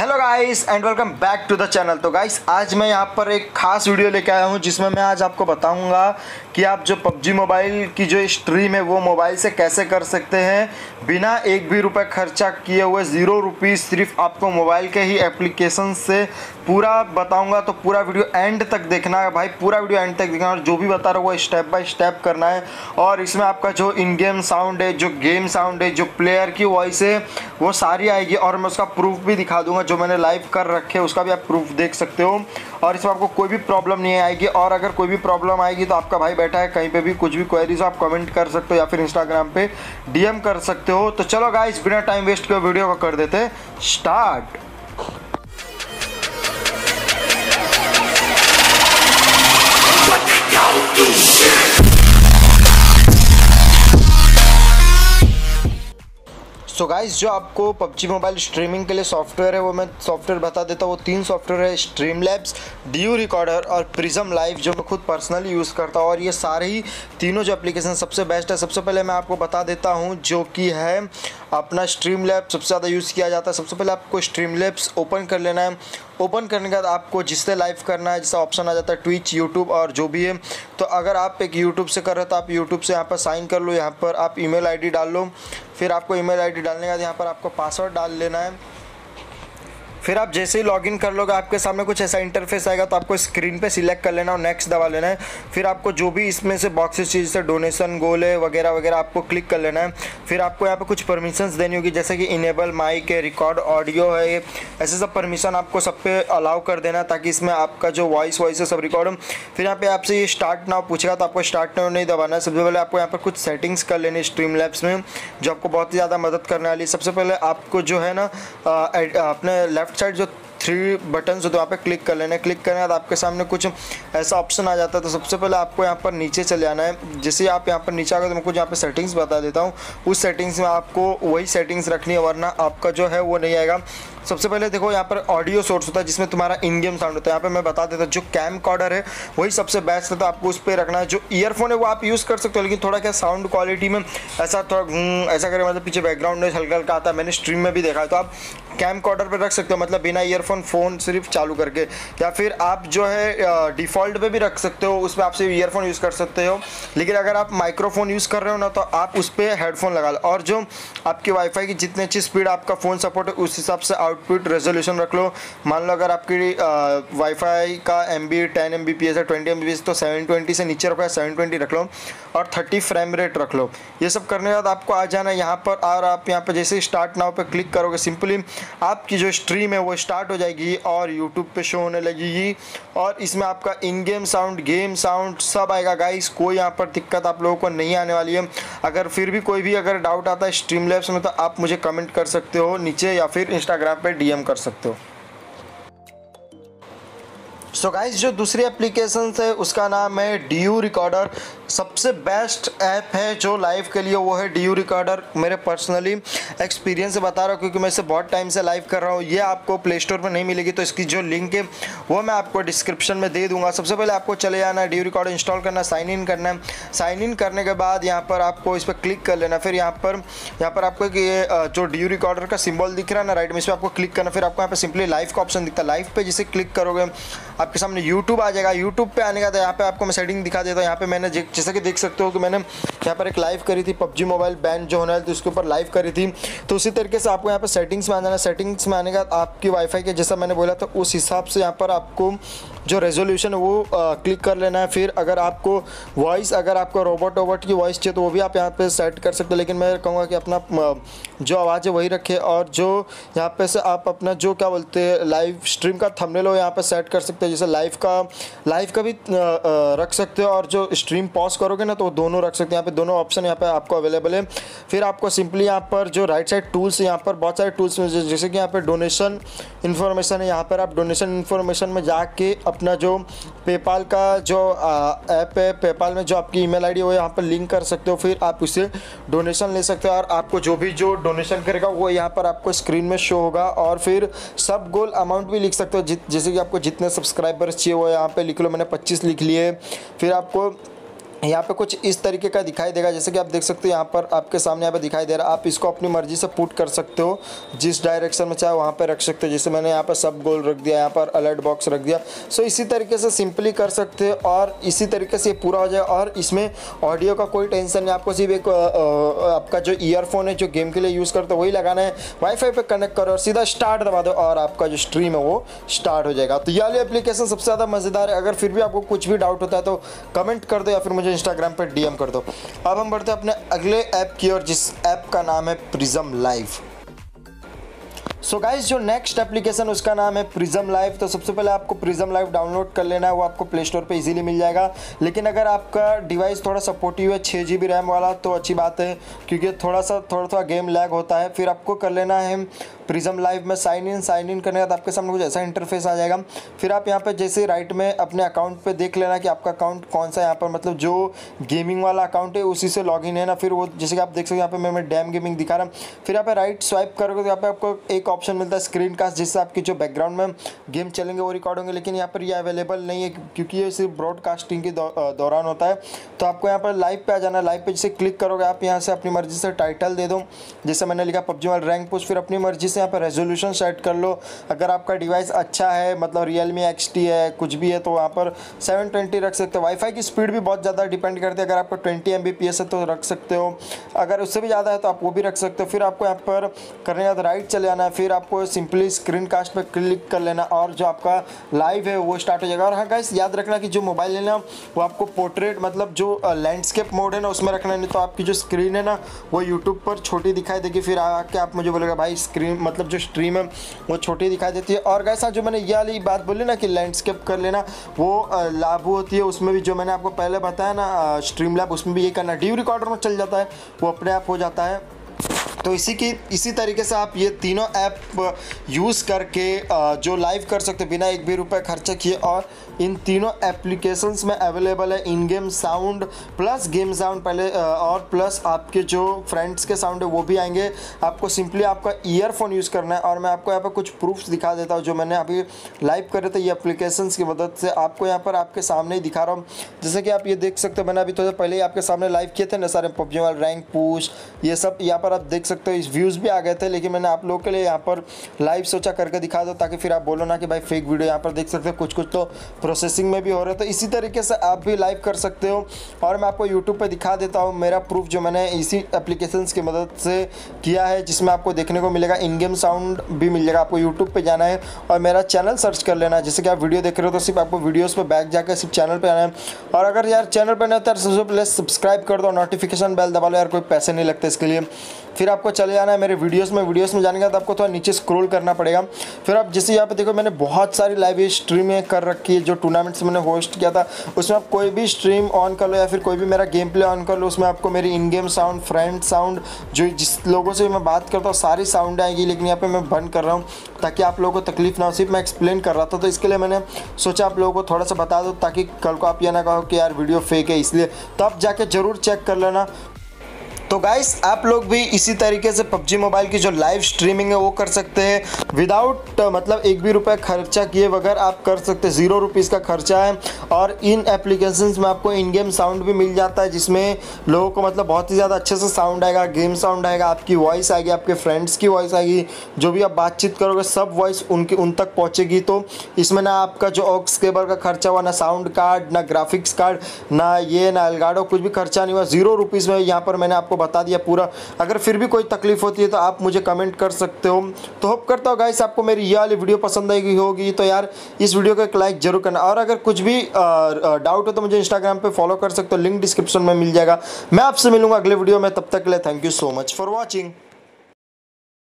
Hello guys and welcome back to the channel. तो guys आज मैं यहाँ पर एक खास वीडियो लेके आया हूँ जिसमें मैं आज आपको बताऊँगा कि आप जो पबजी मोबाइल की जो स्ट्रीम है वो मोबाइल से कैसे कर सकते हैं बिना एक भी रुपये खर्चा किए हुए। 0 रुपीज़ सिर्फ आपको मोबाइल के ही एप्लीकेशन से पूरा बताऊंगा। तो पूरा वीडियो एंड तक देखना है भाई, पूरा वीडियो एंड तक देखना और जो भी बता रहा हूँ वो स्टेप बाय स्टेप करना है। और इसमें आपका जो इन गेम साउंड है, जो गेम साउंड है, जो प्लेयर की वॉइस है वो सारी आएगी और मैं उसका प्रूफ भी दिखा दूंगा। जो मैंने लाइव कर रखे है उसका भी आप प्रूफ देख सकते हो और इसमें आपको कोई भी प्रॉब्लम नहीं आएगी। और अगर कोई भी प्रॉब्लम आएगी तो आपका भाई बैठा है कहीं पे भी, कुछ भी क्वेरीज आप कमेंट कर सकते हो या फिर इंस्टाग्राम पे डीएम कर सकते हो। तो चलो गाइस बिना टाइम वेस्ट किए वीडियो को कर देते हैं स्टार्ट। सो गाइस जो आपको पबजी मोबाइल स्ट्रीमिंग के लिए सॉफ्टवेयर है वो मैं सॉफ्टवेयर बता देता हूँ। वो 3 सॉफ्टवेयर है, स्ट्रीमलैब्स, डीयू रिकॉर्डर और प्रिज्म लाइव, जो मैं खुद पर्सनली यूज़ करता हूँ। और ये सारे ही तीनों जो एप्लीकेशन सबसे बेस्ट है। सबसे पहले मैं आपको बता देता हूँ जो कि है अपना स्ट्रीमलैब्स, सबसे ज़्यादा यूज़ किया जाता है। सबसे पहले आपको स्ट्रीमलैब्स ओपन कर लेना है। ओपन करने के बाद आपको जिससे लाइव करना है, जैसा ऑप्शन आ जाता है ट्विच, यूट्यूब और जो भी है। तो अगर आप एक यूट्यूब से कर रहे हो तो आप यूट्यूब से यहाँ पर साइन कर लो। यहाँ पर आप ईमेल आईडी डाल लो। फिर आपको ईमेल आईडी डालने के बाद यहाँ पर आपको पासवर्ड डाल लेना है। फिर आप जैसे ही लॉगिन कर लोगे आपके सामने कुछ ऐसा इंटरफेस आएगा। तो आपको स्क्रीन पे सिलेक्ट कर लेना और नेक्स्ट दबा लेना है। फिर आपको जो भी इसमें से बॉक्सेस चीज़ से डोनेशन, गोल है वगैरह वगैरह आपको क्लिक कर लेना है। फिर आपको यहाँ पे कुछ परमिशंस देनी होगी, जैसे कि इनेबल माइक है, रिकॉर्ड ऑडियो है, ऐसे सब परमिशन आपको सब पे अलाउ कर देना ताकि इसमें आपका जो वॉइस है सब रिकॉर्ड हो। फिर यहाँ पे आपसे ये स्टार्ट नाउ पूछेगा तो आपको स्टार्ट नाउ नहीं दबाना है। सबसे पहले आपको यहाँ पर कुछ सेटिंग्स कर लेनी स्ट्रीमलैब्स में जो आपको बहुत ही ज़्यादा मदद करने वाली है। सबसे पहले आपको जो है ना अपने लेफ्ट साइड जो 3 बटन्स होते हैं वहाँ पे क्लिक कर लेना है। क्लिक करने के बाद आपके सामने कुछ ऐसा ऑप्शन आ जाता है। तो सबसे पहले आपको यहाँ पर नीचे चले आना है। जैसे आप यहाँ पर नीचे आ गए तो मैं कुछ यहाँ पे सेटिंग्स बता देता हूँ। उस सेटिंग्स में आपको वही सेटिंग्स रखनी है वरना आपका जो है वो नहीं आएगा। सबसे पहले देखो यहाँ पर ऑडियो सोर्स होता है जिसमें तुम्हारा इन गेम साउंड होता है। यहाँ पे मैं बता देता हूँ जो कैमकॉर्डर है वही सबसे बेस्ट है, तो आपको उस पर रखना है। जो ईयरफोन है वो आप यूज़ कर सकते हो, लेकिन थोड़ा क्या साउंड क्वालिटी में ऐसा थोड़ा ऐसा करें, मतलब पीछे बैकग्राउंड नॉइज़ हल्का हल्का आता है। मैंने स्ट्रीम में भी देखा है। तो आप कैमकॉर्डर पर रख सकते हो, मतलब बिना ईयरफोन फ़ोन सिर्फ चालू करके। या फिर आप जो है डिफ़ॉल्ट पे भी रख सकते हो, उसमें आप सिर्फ ईयरफोन यूज़ कर सकते हो। लेकिन अगर आप माइक्रोफोन यूज़ कर रहे हो ना तो आप उस पर हेडफोन लगा लो। और जो आपकी वाईफाई की जितनी अच्छी स्पीड आपका फ़ोन सपोर्ट है उस हिसाब से आउटपुट रेजोल्यूशन रख लो। मान लो अगर आपकी वाईफाई का MB 10 Mbps है, 20 Mbps, तो 720 से नीचे रखो या 720 रख लो और 30 फ्रेम रेट रख लो। ये सब करने के बाद आपको आ जाना है यहाँ पर। और आप यहाँ पर जैसे स्टार्ट नाउ पे क्लिक करोगे सिंपली आपकी जो स्ट्रीम है वो स्टार्ट हो जाएगी और यूट्यूब पे शो होने लगेगी। और इसमें आपका in game sound, game sound सब आएगा गाइस। कोई यहाँ पर दिक्कत आप लोगों को नहीं आने वाली है। अगर फिर भी कोई भी अगर डाउट आता है स्ट्रीमलैब्स में तो आप मुझे कमेंट कर सकते हो नीचे या फिर इंस्टाग्राम पे डीएम कर सकते हो। सो गाइस जो दूसरी एप्लीकेशन है उसका नाम है डीयू रिकॉर्डर। सबसे बेस्ट ऐप है जो लाइव के लिए वो है डीयू रिकॉर्डर। मेरे पर्सनली एक्सपीरियंस से बता रहा हूँ क्योंकि मैं इसे बहुत टाइम से लाइव कर रहा हूँ। ये आपको प्ले स्टोर पर नहीं मिलेगी, तो इसकी जो लिंक है वो मैं आपको डिस्क्रिप्शन में दे दूँगा। सबसे पहले आपको चले जाना है, डीयू रिकॉर्डर इंस्टॉल करना, साइन इन करना है। साइन इन करने के बाद यहाँ पर आपको इस पर क्लिक कर लेना। फिर यहाँ पर आपको ये जो डीयू रिकॉर्डर का सिम्बॉल दिख रहा है ना राइट में, इस पर आपको क्लिक करना। फिर आपको यहाँ पर सिंपली लाइव का ऑप्शन दिखता है। लाइव पे जिसे क्लिक करोगे आपके सामने यूट्यूब आ जाएगा। यूट्यूब पे आने का तो यहाँ पे आपको मैं सेटिंग दिखा देता हूँ। यहाँ पे मैंने जैसा कि देख सकते हो कि मैंने यहाँ पर एक लाइव करी थी पबजी मोबाइल बैन जो होने वाली थी उसके ऊपर लाइव करी थी। तो उसी तरीके से आपको यहाँ पे सेटिंग्स में आ जाना। सेटिंग्स में आने के बाद आपकी वाईफाई के जैसा मैंने बोला था उस हिसाब से यहाँ पर आपको जो रेजोल्यूशन है वो क्लिक कर लेना है। फिर अगर आपको वॉइस, अगर आपको रोबोट की वॉइस चाहिए तो वो भी आप यहाँ पे सेट कर सकते हो, लेकिन मैं कहूँगा कि अपना जो आवाज़ है वही रखे। और जो यहाँ पे से आप अपना जो क्या बोलते हैं लाइव स्ट्रीम का थंबनेल हो यहाँ पे सेट कर सकते हो। जैसे लाइव का भी रख सकते हो और जो स्ट्रीम पॉज करोगे ना तो दोनों रख सकते हैं। यहाँ पे दोनों ऑप्शन यहाँ पे आपको अवेलेबल है। फिर आपको सिंपली यहाँ पर जो राइट साइड टूल्स है, यहाँ पर बहुत सारे टूल्स में जैसे कि यहाँ पे डोनेशन इन्फॉर्मेशन है। यहाँ पर आप डोनेशन इन्फॉर्मेशन में जाके अपना जो पेपाल का जो ऐप है, पेपाल में जो आपकी ईमेल आईडी वो यहाँ पर लिंक कर सकते हो। फिर आप उससे डोनेशन ले सकते हो और आपको जो डोनेशन करेगा वो यहाँ पर आपको स्क्रीन में शो होगा। और फिर सब गोल अमाउंट भी लिख सकते हो, जैसे कि आपको जितने सब्सक्राइबर्स चाहिए वो यहाँ पे लिख लो। मैंने 25 लिख लिए। फिर आपको यहाँ पे कुछ इस तरीके का दिखाई देगा, जैसे कि आप देख सकते हो यहाँ पर आपके सामने यहाँ पे दिखाई दे रहा है। आप इसको अपनी मर्जी से पुट कर सकते हो, जिस डायरेक्शन में चाहे वहाँ पे रख सकते हो। जैसे मैंने यहाँ पर सब गोल रख दिया, यहाँ पर अलर्ट बॉक्स रख दिया। सो इसी तरीके से सिंपली कर सकते हो और इसी तरीके से पूरा हो जाए। और इसमें ऑडियो का कोई टेंशन नहीं, आपको सिर्फ एक आपका जो ईयरफोन है जो गेम के लिए यूज़ करते हो वही लगाना है, वाईफाई पे कनेक्ट करो और सीधा स्टार्ट दबा दो और आपका जो स्ट्रीम है वो स्टार्ट हो जाएगा। तो ये वाली एप्लीकेशन सबसे ज़्यादा मज़ेदार है। अगर फिर भी आपको कुछ भी डाउट होता है तो कमेंट कर दो या फिर मुझे इंस्टाग्राम पर DM कर दो। अब हम बढ़ते हैं अपने अगले ऐप की ओर, जिस ऐप का नाम है प्रिज्म लाइव। सो गाइज जो नेक्स्ट एप्लीकेशन उसका नाम है प्रिज्म लाइव। तो सबसे पहले आपको प्रिज्म लाइव डाउनलोड कर लेना है, वो आपको प्ले स्टोर पे इजीली मिल जाएगा। लेकिन अगर आपका डिवाइस थोड़ा सपोर्टिव है 6 GB रैम वाला तो अच्छी बात है, क्योंकि थोड़ा गेम लैग होता है। फिर आपको कर लेना है प्रिज्म लाइव में साइन इन करने के बाद आपके सामने कुछ ऐसा इंटरफेस आ जाएगा। फिर आप यहाँ पे जैसे राइट में अपने अकाउंट पे देख लेना कि आपका अकाउंट कौन सा, यहाँ पर मतलब जो गेमिंग वाला अकाउंट है उसी से लॉगिन है ना। फिर वो जैसे कि आप देख सकते हैं यहाँ पे मैं डैम गेमिंग दिखा रहा हूँ। फिर यहाँ पे राइट स्वाइप करोगे तो यहाँ पे आपको एक ऑप्शन मिलता है स्क्रीन कास्ट, जिससे आपकी जो बैकग्राउंड में गेम चलेंगे वो रिकॉर्ड होंगे। लेकिन यहाँ पर ये अवेलेबल नहीं है क्योंकि ये सिर्फ ब्रॉडकास्टिंग के दौरान होता है। तो आपको यहाँ पर लाइव पे आ जाना। लाइव पे जैसे क्लिक करोगे आप यहाँ से अपनी मर्जी से टाइटल दे दो, जैसे मैंने लिखा PUBG मोबाइल रैंक पुश। फिर अपनी मर्जी से यहाँ पर रेजोल्यूशन सेट कर लो। अगर आपका डिवाइस अच्छा है, मतलब Realme XT है, कुछ भी है, तो वहाँ पर 720 रख सकते हो। वाईफाई की स्पीड भी बहुत ज़्यादा डिपेंड करती है। अगर आपको 20 Mbps है तो रख सकते हो, अगर उससे भी ज़्यादा है तो आप वो भी रख सकते हो। फिर आपको यहाँ पर करने के बाद राइट चले जाना है। फिर आपको सिंपली स्क्रीन कास्ट पर क्लिक कर लेना और जो आपका लाइव है वो स्टार्ट हो जाएगा। और हाँ गाइस, याद रखना कि जो मोबाइल है ना वो आपको पोर्ट्रेट मतलब जो लैंडस्केप मोड है ना उसमें रखना है, नहीं तो आपकी जो स्क्रीन है ना वो यूट्यूब पर छोटी दिखाई देगी। फिर आके आप मुझे बोलेगा भाई स्क्रीन मतलब जो स्ट्रीम है वो छोटी दिखाई देती है। और गाइस जो मैंने ये वाली बात बोली ना कि लैंडस्केप कर लेना, वो लागू होती है उसमें भी, जो मैंने आपको पहले बताया ना स्ट्रीम लैब, उसमें भी ये करना। ड्यू रिकॉर्डर में चल जाता है, वो अपने आप हो जाता है। तो इसी तरीके से आप ये तीनों ऐप यूज़ करके जो लाइव कर सकते बिना एक भी रुपये खर्चा किए। और इन तीनों एप्लीकेशंस में अवेलेबल है in game sound plus game sound पहले, और प्लस आपके जो फ्रेंड्स के साउंड है वो भी आएंगे। आपको सिंपली आपका ईयरफोन यूज़ करना है। और मैं आपको यहाँ पर कुछ प्रूफ्स दिखा देता हूँ जो मैंने अभी लाइव करे थे ये एप्लीकेशंस की मदद से। आपको यहाँ पर आपके सामने ही दिखा रहा हूँ, जैसे कि आप ये देख सकते हो। मैंने अभी थोड़ा पहले ही आपके सामने लाइव किए थे ना सारे PUBG मोबाइल रैंक पुश, ये सब यहाँ पर आप देख सकते हो। इस व्यूज़ भी आ गए थे, लेकिन मैंने आप लोगों के लिए यहाँ पर लाइव सोचा करके दिखा दो, ताकि फिर आप बोलो ना कि भाई फेक वीडियो। यहाँ पर देख सकते हो कुछ तो प्रोसेसिंग में भी हो रहा है। तो इसी तरीके से आप भी लाइव कर सकते हो। और मैं आपको यूट्यूब पे दिखा देता हूँ मेरा प्रूफ जो मैंने इसी एप्लीकेशंस की मदद से किया है, जिसमें आपको देखने को मिलेगा इन गेम साउंड भी मिल जाएगा। आपको यूट्यूब पे जाना है और मेरा चैनल सर्च कर लेना है। जैसे कि आप वीडियो देख रहे हो तो सिर्फ आपको वीडियोज़ पर बैक जाकर सिर्फ चैनल पर आना है। और अगर यार चैनल पर नहीं होता है तो सबसे पहले सब्सक्राइब कर दो, नोटिफिकेशन बेल दबा लो यार, कोई पैसे नहीं लगते इसके लिए। फिर आपको चले जाना है मेरे वीडियोस में जाने के बाद आपको थोड़ा नीचे स्क्रॉल करना पड़ेगा। फिर आप जैसे यहाँ पे देखो मैंने बहुत सारी लाइव स्ट्रीमें कर रखी है, जो टूर्नामेंट्स मैंने होस्ट किया था उसमें आप कोई भी स्ट्रीम ऑन कर लो या फिर कोई भी मेरा गेम प्ले ऑन कर लो, उसमें आपको मेरी in game sound, friend sound, जो जिस लोगों से मैं बात करता हूँ सारी साउंड आएगी। लेकिन यहाँ पर मैं बंद कर रहा हूँ ताकि आप लोगों को तकलीफ ना हो, सिर्फ मैं एक्सप्लेन कर रहा था। तो इसके लिए मैंने सोचा आप लोगों को थोड़ा सा बता दो, ताकि कल को आप ये ना कहो कि यार वीडियो फेक है। इसलिए तो आप जाके ज़रूर चेक कर लेना। तो गाइस आप लोग भी इसी तरीके से PUBG मोबाइल की जो लाइव स्ट्रीमिंग है वो कर सकते हैं विदाउट मतलब एक भी रुपये खर्चा किए बगैर आप कर सकते हैं। 0 रुपीज़ का खर्चा है। और इन एप्लीकेशंस में आपको इन गेम साउंड भी मिल जाता है, जिसमें लोगों को मतलब बहुत ही ज़्यादा अच्छे से साउंड आएगा, गेम साउंड आएगा, आपकी वॉइस आएगी, आपके फ्रेंड्स की वॉइस आएगी, जो भी आप बातचीत करोगे सब वॉइस उन तक पहुँचेगी। तो इसमें ना आपका जो ऑक्स केबल का खर्चा हुआ, ना साउंड कार्ड, ना ग्राफिक्स कार्ड, ना एल्गाडो, कुछ भी खर्चा नहीं हुआ। 0 रुपीज़ में यहाँ पर मैंने आपको बता दिया पूरा। अगर फिर भी कोई तकलीफ होती है तो आप मुझे कमेंट कर सकते हो। तो होप करता हूँ गाइस आपको मेरी ये वाली वीडियो पसंद आई होगी। तो यार इस वीडियो को एक लाइक जरूर करना। और अगर कुछ भी डाउट हो तो मुझे इंस्टाग्राम पे फॉलो कर सकते हो, लिंक डिस्क्रिप्शन में मिल जाएगा। मैं आपसे मिलूंगा अगले वीडियो में, तब तक के लिए thank you so much for watching.